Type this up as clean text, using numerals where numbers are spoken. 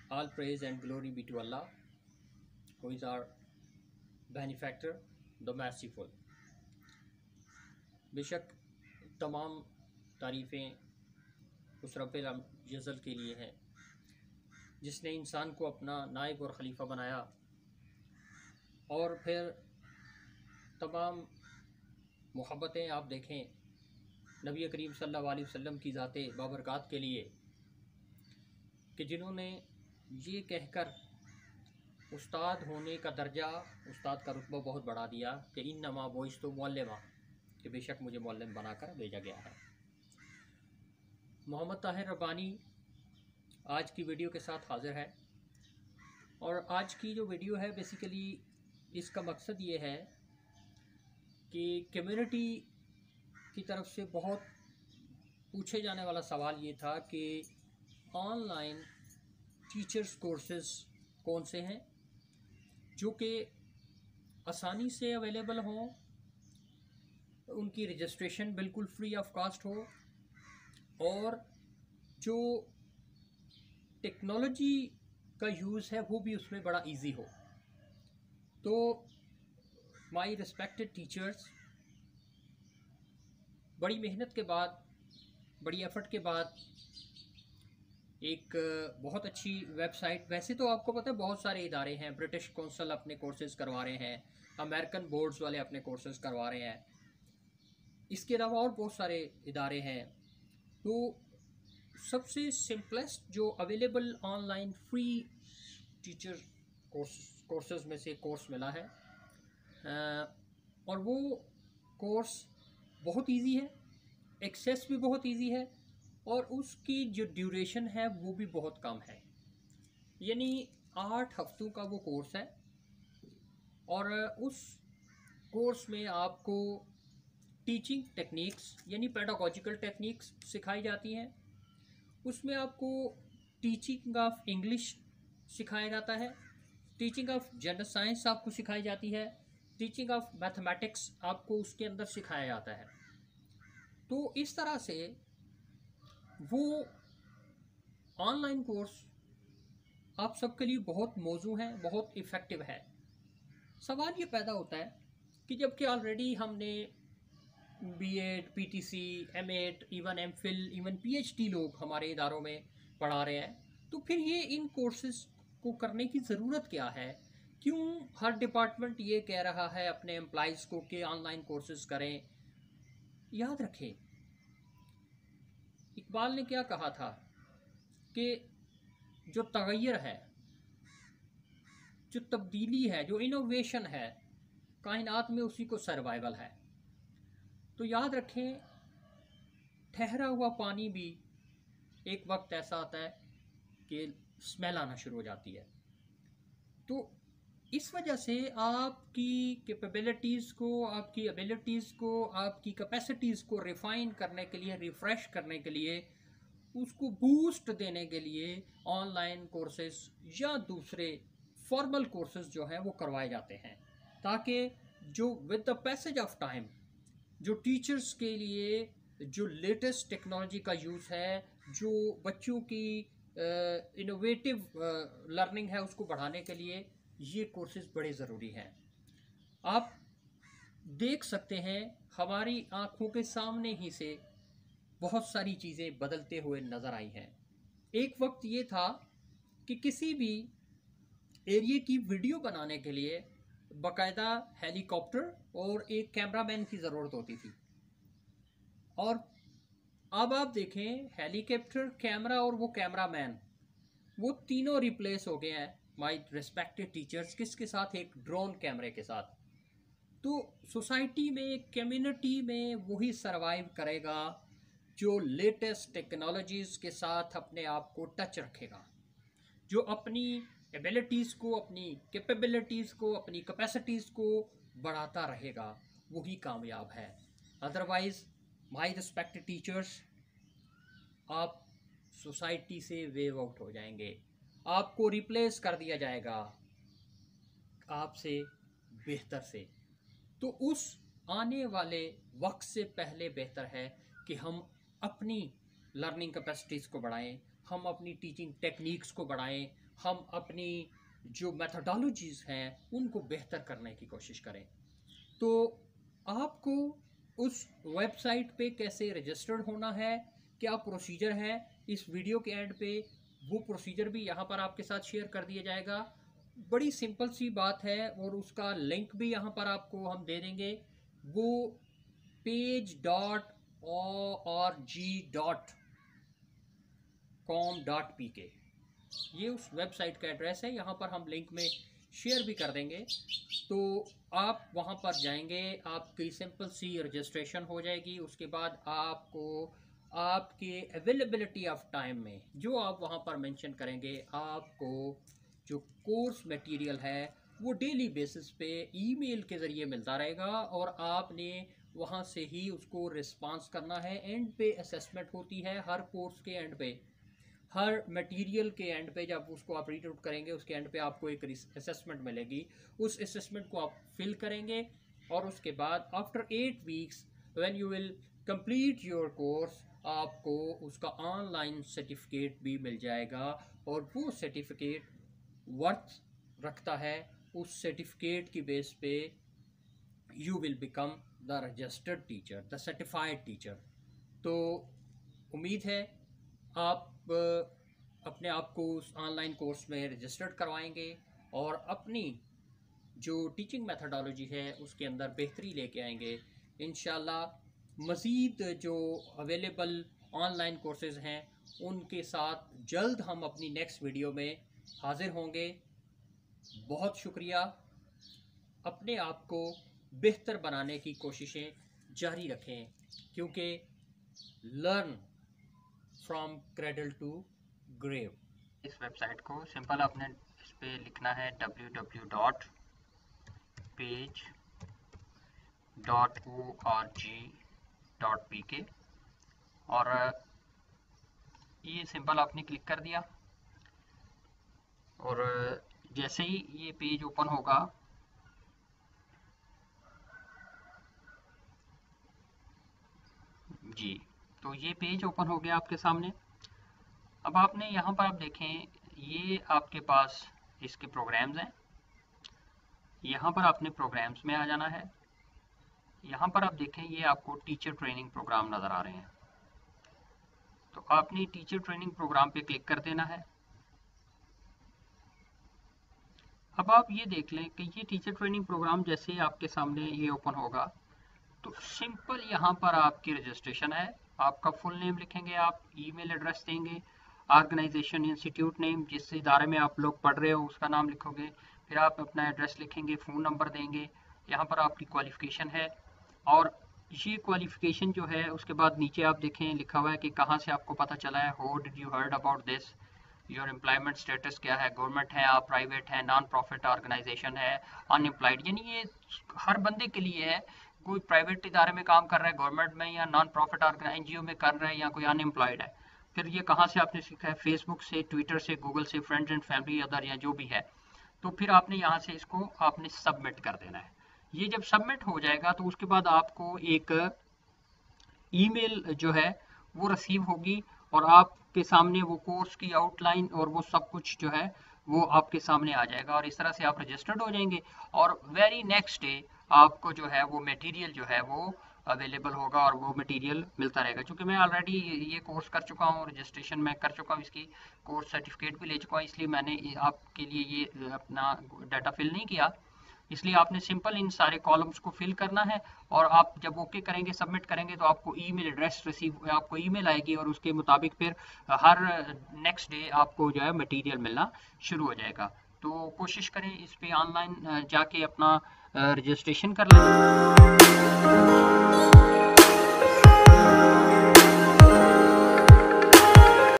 All praise and glory be to Allah, who is our benefactor, the merciful। बेशक तमाम तारीफ़ें उस रब्बिल जज़ल के लिए हैं जिसने इंसान को अपना नायब और ख़लीफ़ा बनाया और फिर तमाम मोहब्बतें आप देखें नबी करीम सल्लल्लाहु अलैहि वसल्लम की ज़ाते बाबरकात के लिए कि जिन्होंने ये कहकर उस्ताद होने का दर्जा, उस्ताद का रुतबा बहुत बढ़ा दिया कि इन्नमा बुइस्तु मुअल्लिमा, कि बेशक मुझे मुअल्लिम बनाकर भेजा गया है। मोहम्मद ताहिर रब्बानी आज की वीडियो के साथ हाज़िर है और आज की जो वीडियो है बेसिकली इसका मकसद ये है कि कम्युनिटी की तरफ से बहुत पूछे जाने वाला सवाल ये था कि ऑनलाइन टीचर्स कोर्सेज़ कौन से हैं जो कि आसानी से अवेलेबल हों, उनकी रजिस्ट्रेशन बिल्कुल फ्री ऑफ कास्ट हो और जो टेक्नोलॉजी का यूज़ है वो भी उसमें बड़ा इजी हो। तो माय रिस्पेक्टेड टीचर्स, बड़ी मेहनत के बाद, बड़ी एफर्ट के बाद एक बहुत अच्छी वेबसाइट, वैसे तो आपको पता है बहुत सारे इदारे हैं, ब्रिटिश कौंसल अपने कोर्सेज़ करवा रहे हैं, अमेरिकन बोर्ड्स वाले अपने कोर्सेज़ करवा रहे हैं, इसके अलावा और बहुत सारे इदारे हैं। तो सबसे सिंपलेस्ट जो available online free teacher courses में से कोर्स मिला है और वो कोर्स बहुत इजी है, एक्सेस भी बहुत इजी है और उसकी जो ड्यूरेशन है वो भी बहुत कम है, यानी 8 हफ्तों का वो कोर्स है और उस कोर्स में आपको टीचिंग टेक्निक्स यानी पेडागोजिकल टेक्निक्स सिखाई जाती हैं। उसमें आपको टीचिंग ऑफ इंग्लिश सिखाया जाता है, टीचिंग ऑफ जनरल साइंस आपको सिखाई जाती है, टीचिंग ऑफ मैथमेटिक्स आपको उसके अंदर सिखाया जाता है। तो इस तरह से वो ऑनलाइन कोर्स आप सबके लिए बहुत मौजू है, बहुत इफ़ेक्टिव है। सवाल ये पैदा होता है कि जबकि ऑलरेडी हमने BEd, PTC, MEd, even MPhil, even PhD लोग हमारे इदारों में पढ़ा रहे हैं, तो फिर ये इन कोर्सेज़ को करने की ज़रूरत क्या है? क्यों हर डिपार्टमेंट ये कह रहा है अपने एम्प्लॉइज़ को कि ऑनलाइन कोर्सेज़ करें? याद रखें, इकबाल ने क्या कहा था कि जो तगय्युर है, जो तब्दीली है, जो इनोवेशन है कायनात में, उसी को सर्वाइवल है। तो याद रखें, ठहरा हुआ पानी भी एक वक्त ऐसा आता है कि स्मेल आना शुरू हो जाती है। तो इस वजह से आपकी कैपेबिलिटीज़ को, आपकी एबिलिटीज़ को, आपकी कैपेसिटीज़ को रिफ़ाइन करने के लिए, रिफ़्रेश करने के लिए, उसको बूस्ट देने के लिए ऑनलाइन कोर्सेज़ या दूसरे फॉर्मल कोर्सेज़ जो हैं वो करवाए जाते हैं, ताकि जो with the passage of time जो टीचर्स के लिए जो लेटेस्ट टेक्नोलॉजी का यूज़ है, जो बच्चों की इनोवेटिव लर्निंग है, उसको बढ़ाने के लिए ये कोर्सेज़ बड़े ज़रूरी हैं। आप देख सकते हैं हमारी आँखों के सामने ही से बहुत सारी चीज़ें बदलते हुए नज़र आई हैं। एक वक्त ये था कि किसी भी एरिया की वीडियो बनाने के लिए बाकायदा हेलीकॉप्टर और एक कैमरामैन की ज़रूरत होती थी, और अब आप देखें हेलीकॉप्टर, कैमरा और वो कैमरामैन, वो तीनों रिप्लेस हो गए हैं माय रिस्पेक्टेड टीचर्स। किसके साथ? एक ड्रोन कैमरे के साथ। तो सोसाइटी में, कम्युनिटी में वही सरवाइव करेगा जो लेटेस्ट टेक्नोलॉजीज़ के साथ अपने आप को टच रखेगा, जो अपनी एबिलिटीज़ को, अपनी कैपेबिलिटीज़ को, अपनी कैपेसिटीज़ को बढ़ाता रहेगा, वही कामयाब है। अदरवाइज़ माय रिस्पेक्टेड टीचर्स, आप सोसाइटी से वेव आउट हो जाएंगे, आपको रिप्लेस कर दिया जाएगा आपसे बेहतर से। तो उस आने वाले वक्त से पहले बेहतर है कि हम अपनी लर्निंग कैपेसिटीज़ को बढ़ाएं, हम अपनी टीचिंग टेक्निक्स को बढ़ाएं, हम अपनी जो मेथोडोलॉजीज़ हैं उनको बेहतर करने की कोशिश करें। तो आपको उस वेबसाइट पे कैसे रजिस्टर्ड होना है, क्या प्रोसीजर है, इस वीडियो के एंड पे वो प्रोसीजर भी यहाँ पर आपके साथ शेयर कर दिया जाएगा। बड़ी सिंपल सी बात है और उसका लिंक भी यहाँ पर आपको हम दे देंगे। वो page.org.com.pk ये उस वेबसाइट का एड्रेस है। यहाँ पर हम लिंक में शेयर भी कर देंगे। तो आप वहाँ पर जाएंगे, आपकी सिंपल सी रजिस्ट्रेशन हो जाएगी। उसके बाद आपको आपके अवेलेबिलिटी ऑफ टाइम में जो आप वहाँ पर मेंशन करेंगे, आपको जो कोर्स मटेरियल है वो डेली बेसिस पे ईमेल के ज़रिए मिलता रहेगा और आपने वहाँ से ही उसको रिस्पांस करना है। एंड पे असेसमेंट होती है हर कोर्स के एंड पे, हर मटेरियल के एंड पे जब उसको आप रीड आउट करेंगे उसके एंड पे आपको एक असेसमेंट मिलेगी। उस असेसमेंट को आप फिल करेंगे और उसके बाद after 8 weeks when you will complete your course, आपको उसका ऑनलाइन सर्टिफिकेट भी मिल जाएगा और वो सर्टिफिकेट वर्थ रखता है। उस सर्टिफिकेट की बेस पे you will become the registered teacher, the certified teacher. तो उम्मीद है आप अपने आप को उस ऑनलाइन कोर्स में रजिस्टर्ड करवाएंगे और अपनी जो टीचिंग मेथोडोलॉजी है उसके अंदर बेहतरी लेके आएंगे इंशाल्लाह। मज़ीद जो अवेलेबल ऑनलाइन कोर्सेज हैं उनके साथ जल्द हम अपनी नेक्स्ट वीडियो में हाजिर होंगे। बहुत शुक्रिया। अपने आप को बेहतर बनाने की कोशिशें जारी रखें, क्योंकि learn from cradle to grave. इस वेबसाइट को सिंपल आपने इस पे लिखना है www.page.org.pk और ये सिंपल आपने क्लिक कर दिया और जैसे ही ये पेज ओपन होगा जी, तो ये पेज ओपन हो गया आपके सामने। अब आपने यहाँ पर आप देखें, ये आपके पास इसके प्रोग्राम्स हैं। यहाँ पर आपने प्रोग्राम्स में आ जाना है। यहाँ पर आप देखें, ये आपको टीचर ट्रेनिंग प्रोग्राम नज़र आ रहे हैं। तो आपने टीचर ट्रेनिंग प्रोग्राम पे क्लिक कर देना है। अब आप ये देख लें कि ये टीचर ट्रेनिंग प्रोग्राम जैसे ही आपके सामने ये ओपन होगा तो सिंपल यहाँ पर आपकी रजिस्ट्रेशन है। आपका फुल नेम लिखेंगे, आप ईमेल एड्रेस देंगे, ऑर्गेनाइजेशन इंस्टीट्यूट नेम जिस इदारे में आप लोग पढ़ रहे हो उसका नाम लिखोगे, फिर आप अपना एड्रेस लिखेंगे, फ़ोन नंबर देंगे। यहाँ पर आपकी क्वालिफ़िकेशन है और ये क्वालिफ़िकेशन जो है उसके बाद नीचे आप देखें लिखा हुआ है कि कहाँ से आपको पता चला है, how did you heard about this, your employment status क्या है, गवर्नमेंट है आप, प्राइवेट है, नॉन प्रॉफिट ऑर्गेनाइजेशन है, अनएम्प्लॉयड। यानी ये हर बंदे के लिए है, कोई प्राइवेट इदारे में काम कर रहा है गवर्नमेंट में या नॉन प्रॉफिट एनजीओ में कर रहा है या कोई अनएम्प्लॉयड है। फिर ये कहाँ से आपने सीखा है, फेसबुक से, ट्विटर से, गूगल से, फ्रेंड्स एंड फैमिली अदर या जो भी है। तो फिर आपने यहाँ से इसको आपने सबमिट कर देना है। ये जब सबमिट हो जाएगा तो उसके बाद आपको एक ईमेल जो है वो रिसीव होगी और आपके सामने वो कोर्स की आउटलाइन और वो सब कुछ जो है वो आपके सामने आ जाएगा और इस तरह से आप रजिस्टर्ड हो जाएंगे और वेरी नेक्स्ट डे आपको जो है वो मटेरियल जो है वो अवेलेबल होगा और वो मटेरियल मिलता रहेगा। क्योंकि मैं ऑलरेडी ये कोर्स कर चुका हूँ, रजिस्ट्रेशन मैं कर चुका हूँ, इसकी कोर्स सर्टिफिकेट भी ले चुका हूँ, इसलिए मैंने आपके लिए ये अपना डाटा फिल नहीं किया। इसलिए आपने सिंपल इन सारे कॉलम्स को फिल करना है और आप जब ओके करेंगे, सबमिट करेंगे तो आपको ईमेल एड्रेस रिसीव, आपको ईमेल आएगी और उसके मुताबिक फिर हर नेक्स्ट डे आपको जो है मटेरियल मिलना शुरू हो जाएगा। तो कोशिश करें इस पे ऑनलाइन जाके अपना रजिस्ट्रेशन कर लें।